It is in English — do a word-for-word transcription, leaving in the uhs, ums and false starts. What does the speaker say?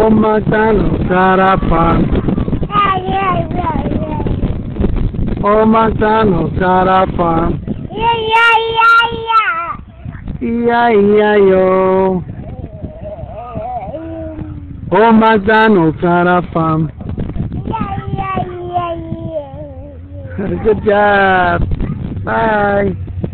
Old MacDonald got a farm. Old MacDonald got a farm. E I E I O. Old MacDonald got a farm. Good job. Bye.